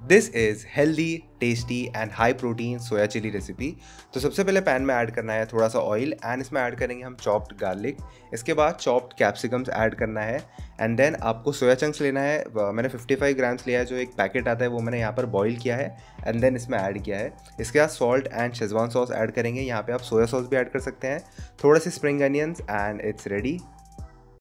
This is healthy, tasty and high protein soya chilli recipe. तो सबसे पहले pan में ऐड करना है थोड़ा सा ऑयल एंड इसमें ऐड करेंगे हम चॉप्ड गार्लिक। इसके बाद चॉप्ड कैप्सिकम्स ऐड करना है एंड देन आपको सोया चंक्स लेना है। मैंने 55 ग्राम्स लिया है, जो एक पैकेट आता है वो मैंने यहाँ पर बॉईल किया है एंड देन इसमें ऐड किया है। इसके बाद salt and schezwan sauce add करेंगे। यहाँ पे आप सोया सॉस भी ऐड कर सकते हैं, थोड़े से spring onions and it's ready.